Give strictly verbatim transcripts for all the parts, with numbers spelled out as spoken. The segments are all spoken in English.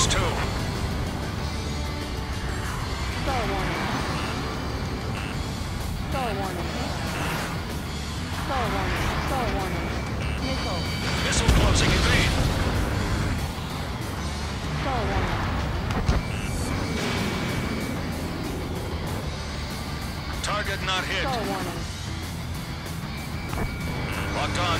Lost two. Star warning. Star warning. Star warning. Star warning. Missile. Missile closing. Evade. Star warning. Target not hit. Star warning. Locked on.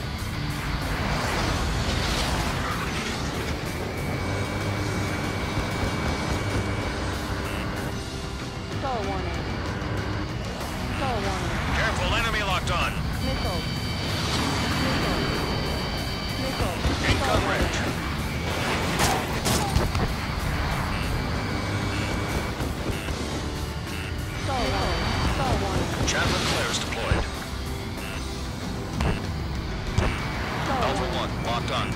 Star warning. Star warning. Careful, enemy locked on. Missile. Missile. Missile. In Star gun warning. range. Star warning. Star warning. Chandler flares deployed. Star Alpha warning. one locked on.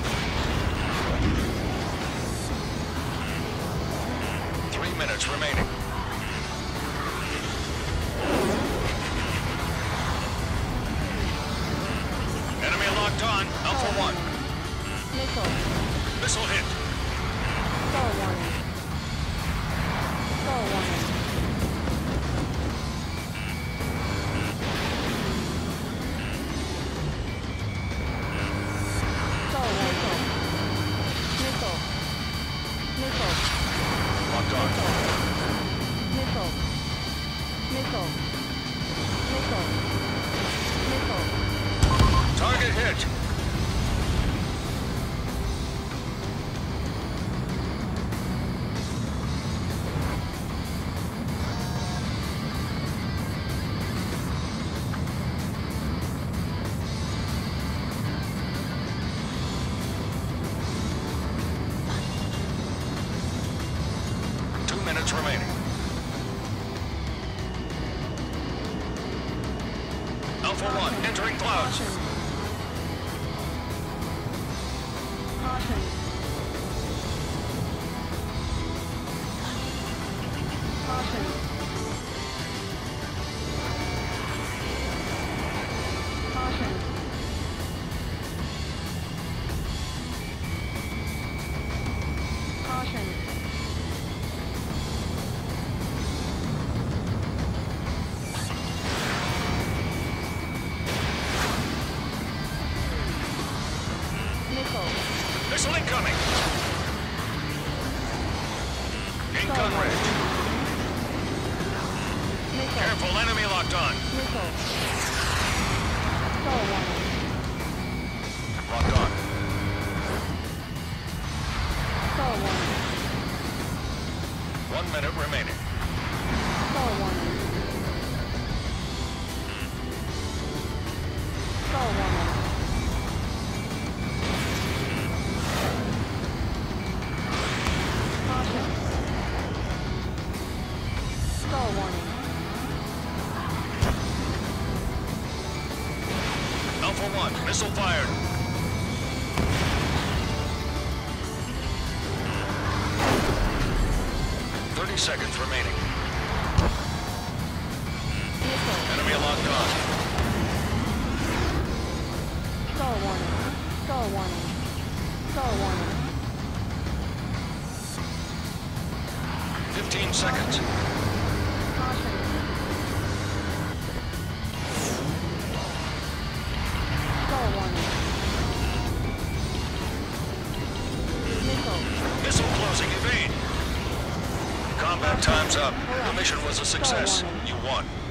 Three minutes remaining. Enemy locked on. Alpha one. Missile. Missile hit. Star warning. Star warning. Star warning. Missile. Missile. Locked on. Missile. Missile. Missile. Missile. Target hit. Two minutes remaining. Alpha one entering clouds. Caution. Caution. Caution. Caution. Missile. Missile incoming. In gun range. Missile. Careful, enemy locked on. Missile. Star warning. Locked on. Star warning. One minute remaining. Star warning. Star warning. Caution. Star warning. Alpha one, missile fired. Thirty seconds remaining. Missile. Enemy locked on. Star warning. Star warning. Star warning. Fifteen seconds. Caution. Star warning. Missile. Missile closing, evade. Combat time's up. The mission was a success. You won.